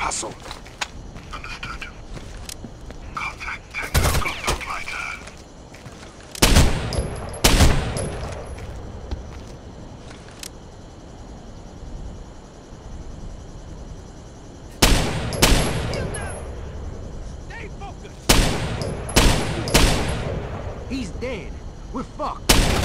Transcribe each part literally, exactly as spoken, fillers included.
Hustle. Understood. Contact Tango contact lighter. Stay focused. He's dead. We're fucked.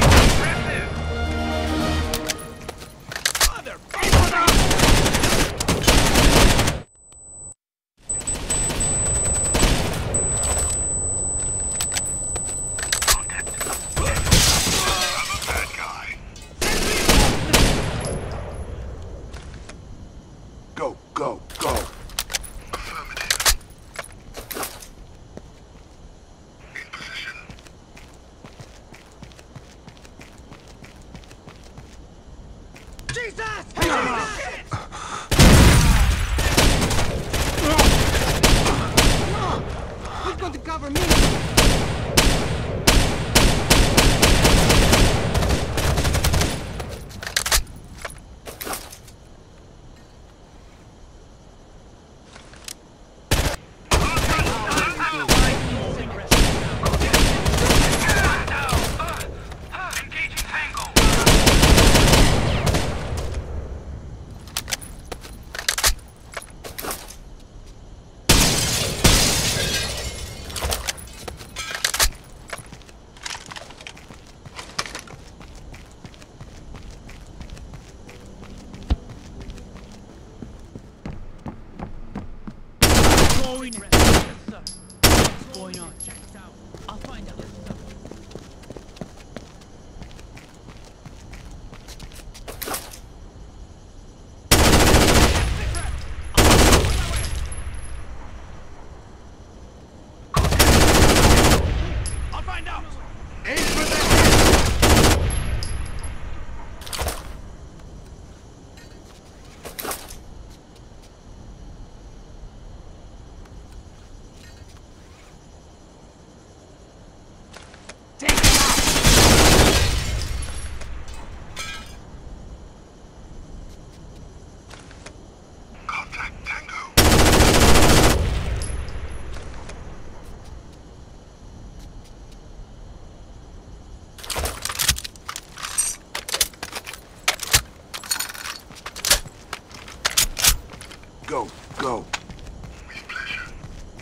Go, go, go. Affirmative. In position. Jesus! Hang on! Who's going to cover me? What's going on? Check it out. I'll find out. I'll find out. Aim for the head. Take him out. Contact Tango. Go, go. With pleasure.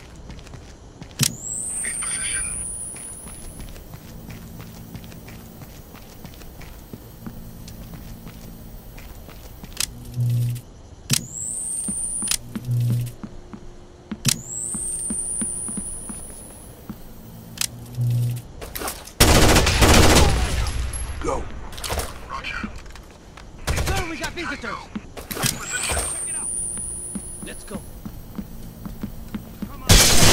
In position. Go. Roger. Sir, we got visitors. In position. Check it out. Let's go. Come on.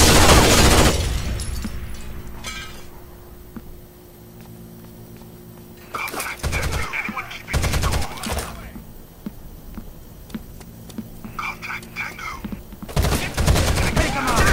Contact Tango. Anyone keeping score? Contact Tango. Take him out.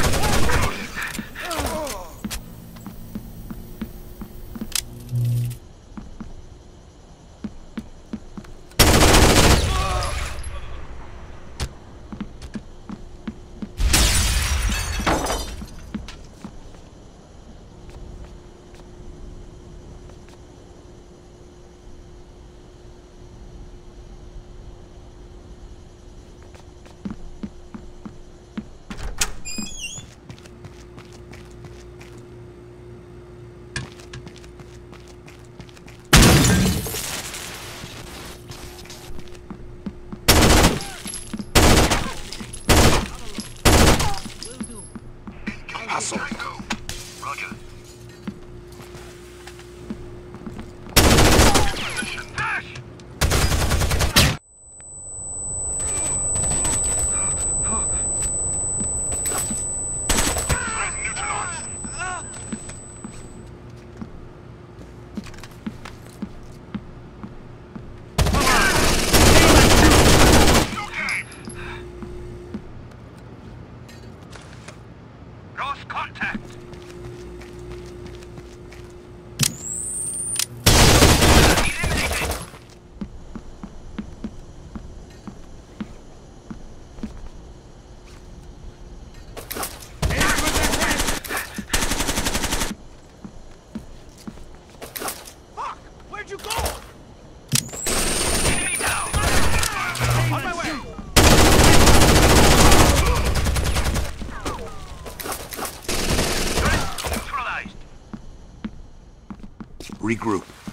Hustle. Tango. Roger. In position. Dash. Threat neutralized. No game. Lost contact. Regroup.